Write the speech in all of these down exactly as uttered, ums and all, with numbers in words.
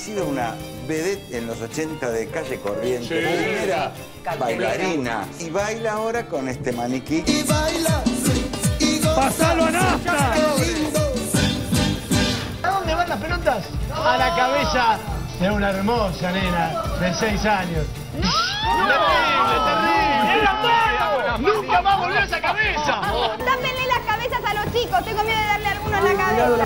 sido una vedette en los ochenta de Calle Corrientes. Sí. Primera bailarina. Y baila ahora con este maniquí. Y baila, y goza. ¡Pasalo a nafta! ¿A dónde van las pelotas? A la cabeza de una hermosa nena de seis años. ¡Terrible, terrible! ¡Es la mano! ¡Nunca más volvió esa cabeza! Tápenle las cabezas a los chicos, tengo miedo de darle a alguno en la cabeza.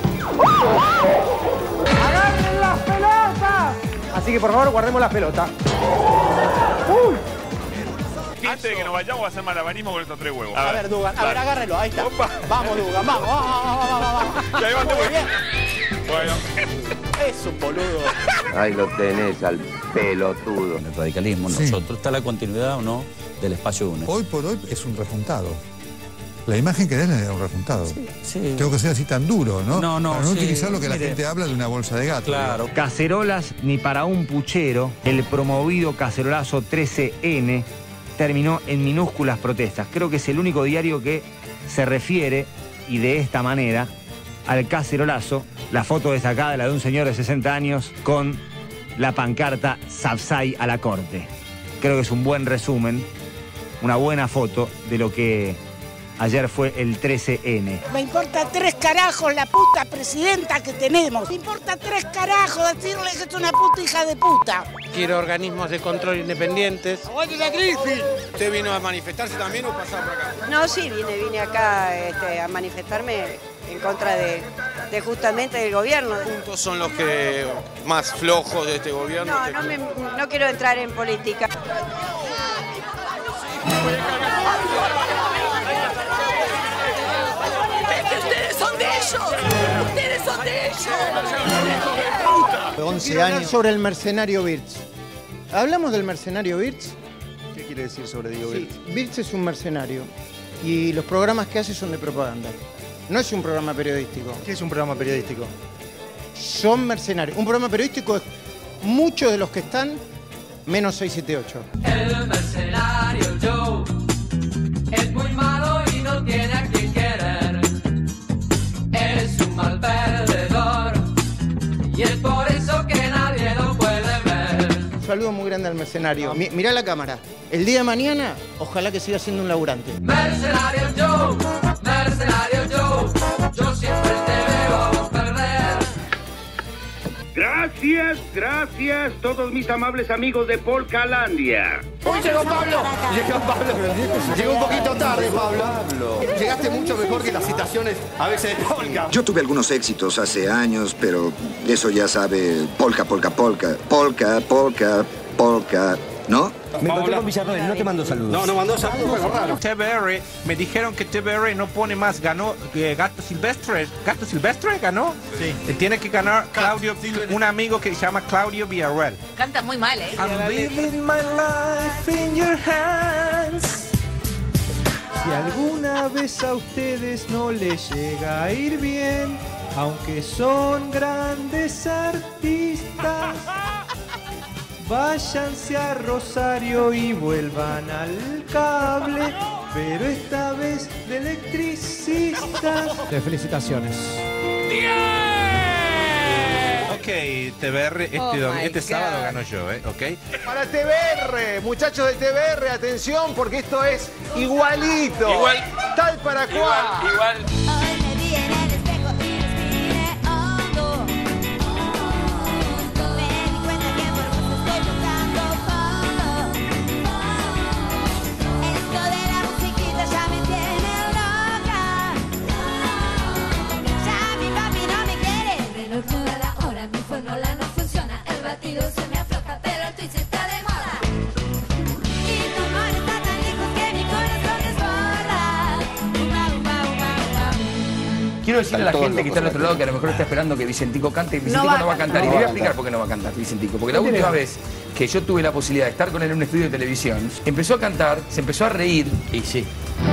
¡Agarren las pelotas! Así que por favor guardemos las pelotas. Uy. Antes de que nos vayamos a hacer malabarismo con estos tres huevos. A ver, Dugan, a ver, agárrelo, ahí está. Opa. Vamos, Dugan, vamos, vamos, vamos, vamos, vamos. Ya, levante, Muy bien. Bueno. Es un boludo. Ahí lo tenés al pelotudo. En el radicalismo, Sí. nosotros, ¿está la continuidad o no del espacio único? Hoy por hoy es un rejuntado. La imagen que des es un rejuntado. Sí, sí. Tengo que ser así tan duro, ¿no? No, no, Para no sí, utilizar lo que la mire. gente habla de una bolsa de gato. Claro. Cacerolas ni para un puchero, el promovido cacerolazo trece ene terminó en minúsculas protestas. Creo que es el único diario que se refiere, y de esta manera, al cacerolazo. La foto destacada, la de un señor de sesenta años con la pancarta Sapsay a la corte. Creo que es un buen resumen, una buena foto de lo que ayer fue el trece ene. Me importa tres carajos la puta presidenta que tenemos. Me importa tres carajos decirle que es una puta hija de puta. Quiero organismos de control independientes. ¡Aguante la crisis! ¿Usted vino a manifestarse también o pasaba por acá? No, sí, vine, vine acá este, a manifestarme en contra de, de justamente del gobierno. Juntos son los que más flojos de este gobierno. No, no, me, no quiero entrar en política. ¡Ustedes son de ellos! ¡Ustedes son de ellos! once años. Sobre el mercenario Birch. ¿Hablamos del mercenario Birch? ¿Qué quiere decir sobre Diego Sí, Birch? Birch es un mercenario y los programas que hace son de propaganda. No es un programa periodístico. ¿Qué es un programa periodístico? Son mercenarios. Un programa periodístico es muchos de los que están menos seis siete ocho. El mercenario Joe es muy malo y no tiene a quien querer. Es un mal perdedor y es por eso que nadie lo puede ver. Un saludo muy grande al mercenario. Mi- mirá la cámara. El día de mañana, ojalá que siga siendo un laburante. Mercenario Joe, mercenario Joe, yo siempre te veo a vos perder. Gracias, gracias, todos mis amables amigos de Polcalandia. ¡Uy, llegó Pablo! Llegó Pablo. Llegó un poquito tarde, Pablo. Llegaste mucho mejor que las citaciones a veces de polka. Yo tuve algunos éxitos hace años, pero eso ya sabe, polka, polka, polka, polka, polka, polka, ¿no? Me encontré con Villarroel, no te mando saludos. No, no mandó saludos, pero raro. T V R, me dijeron que T V R no pone más, ganó eh, Gato Silvestre. ¿Gato Silvestre ganó? Sí. Eh, Tiene que ganar Claudio, un amigo que se llama Claudio Villarreal. Canta muy mal, ¿eh? I'm living my life in your hands. Si alguna vez a ustedes no les llega a ir bien, aunque son grandes artistas, váyanse a Rosario y vuelvan al cable, pero esta vez de electricistas. Felicitaciones. Ok, T V R, este, Oh dom- my este God. sábado gano yo, ¿eh? Ok. Para T V R, muchachos de T V R, atención, porque esto es igualito. Igual. Tal para cual. Igual. Hoy me vi en el espejo y respiré hondo. Me di cuenta que por vos estoy tocando fondo. Esto de la musiquita ya me tiene loca. Ya mi papi no me quiere. El reloj no da la hora, mi fórmula no funciona. El batido se me afloja, pero el twist está de moda. Y tu amor está tan lejos que mi corazón desborda. Uba, uba, uba, uba. Quiero decirle a la gente que está al otro lado que a lo mejor está esperando que Vicentico cante. Vicentico No va a no va a cantar. cantar. Y le voy a explicar por qué no va a cantar Vicentico. Porque la última vez que yo tuve la posibilidad de estar con él en un estudio de televisión, empezó a cantar, se empezó a reír. Y sí.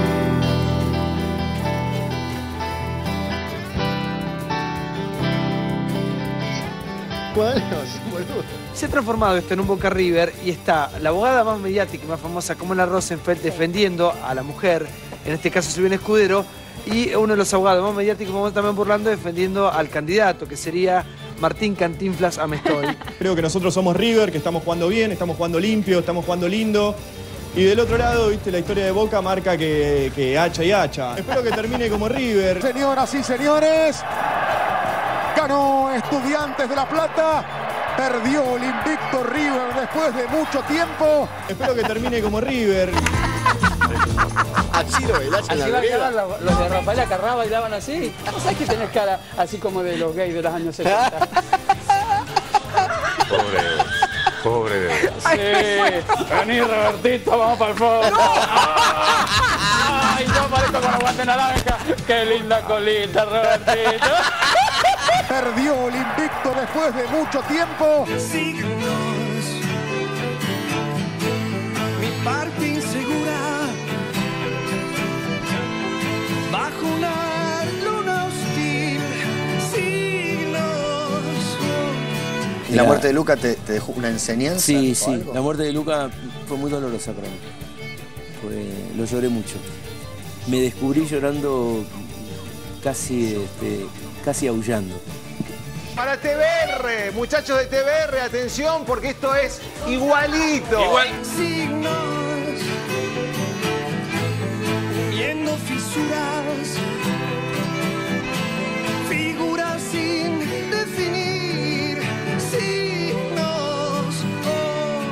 Se ha transformado esto en un Boca River y está la abogada más mediática y más famosa como la Rosenfeld defendiendo a la mujer, en este caso Silvina Escudero, y uno de los abogados más mediáticos, como también burlando, defendiendo al candidato, que sería Martín Cantinflas Amestoy. Creo que nosotros somos River, que estamos jugando bien, estamos jugando limpio, estamos jugando lindo. Y del otro lado, viste, la historia de Boca marca que, que hacha y hacha. Espero que termine como River. Señoras y señores, ganó Estudiantes de La Plata. Perdió el invicto River después de mucho tiempo. Espero que termine como River. Así lo velas en la vereda. Los, los de Rafael Acarrá bailaban así. ¿No sabes que tenés cara así como de los gays de los años setenta? Pobre, pobre de Sí. Vení, Robertito, vamos para el fondo. ¡No! ¡Ay, yo parezco con aguante naranja! ¡Qué linda colita, Robertito! Perdió el invicto después de mucho tiempo. Signos, mi parte insegura, bajo una luna hostil, signos. ¿Y la muerte de Luca te, te dejó una enseñanza? Sí, sí, algo? La muerte de Luca fue muy dolorosa para mí. Fue, lo lloré mucho. Me descubrí llorando casi, este, casi aullando. Para T V R, muchachos de T V R, atención, porque esto es igualito. Igual. Signos, viendo fisuras, figuras sin definir, signos. Oh.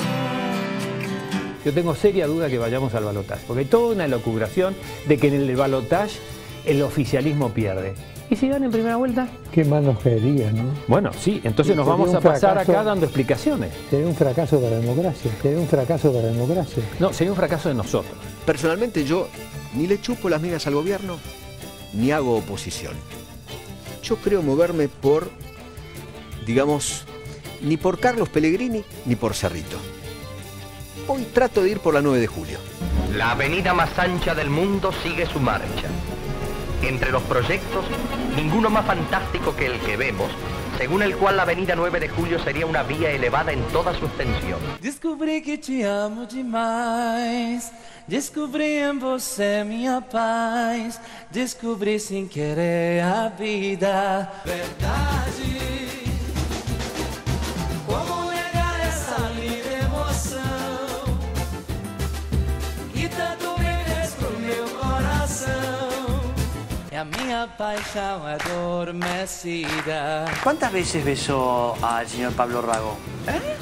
Yo tengo seria duda que vayamos al balotaje, porque hay toda una elucubración de que en el balotaje el oficialismo pierde. ¿Y si gana en primera vuelta? Qué mal nos caería, ¿no? Bueno, sí, entonces nos vamos a pasar acá dando explicaciones. Sería un fracaso para la democracia, sería un fracaso para la democracia. No, sería un fracaso de nosotros. Personalmente yo ni le chupo las migas al gobierno, ni hago oposición. Yo creo moverme por, digamos, ni por Carlos Pellegrini, ni por Cerrito. Hoy trato de ir por la nueve de julio. La avenida más ancha del mundo sigue su marcha. Entre los proyectos, ninguno más fantástico que el que vemos, según el cual la avenida nueve de julio sería una vía elevada en toda su extensión. Descobri que te amo demais, descobri em você minha paz, descobri sem querer a vida. Verdade, como negar essa livre emoção, que tanto brilhas pro meu coração. A minha paixão adormecida. ¿Cuántas veces besó al señor Pablo Rago? ¿Eh?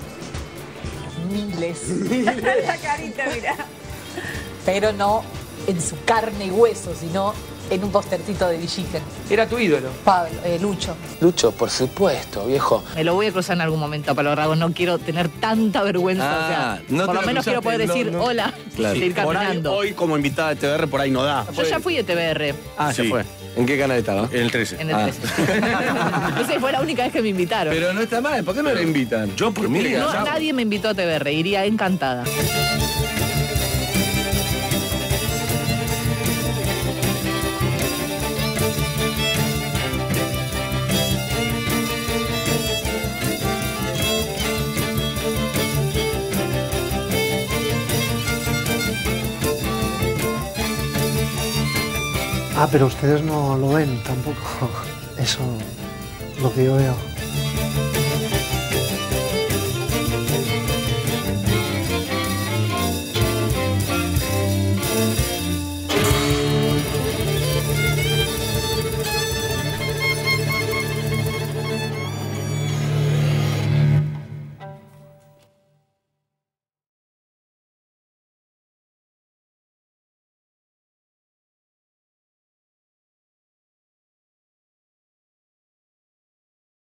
Miles. La carita, mira. Pero no en su carne y hueso, sino en un postercito de Villigen. Era tu ídolo. Pablo, eh, Lucho. Lucho, por supuesto, viejo. Me lo voy a cruzar en algún momento a Pablo Rago. No quiero tener tanta vergüenza. Ah, o sea, no por te lo lo menos quiero poder cruzaste, decir no, no. hola, Claro. ir Por ahí, caminando. hoy como invitada de T V R por ahí no da. Yo ya fui de T V R. Ah, ya Sí. fue. ¿En qué canal estaba? En el trece. En el Ah. trece. No sé, fue la única vez que me invitaron. Pero no está mal, ¿por qué no la invitan? Yo por mí. No, nadie me invitó a T V R, iría encantada. Ah, pero ustedes no lo ven tampoco. Eso, lo que yo veo.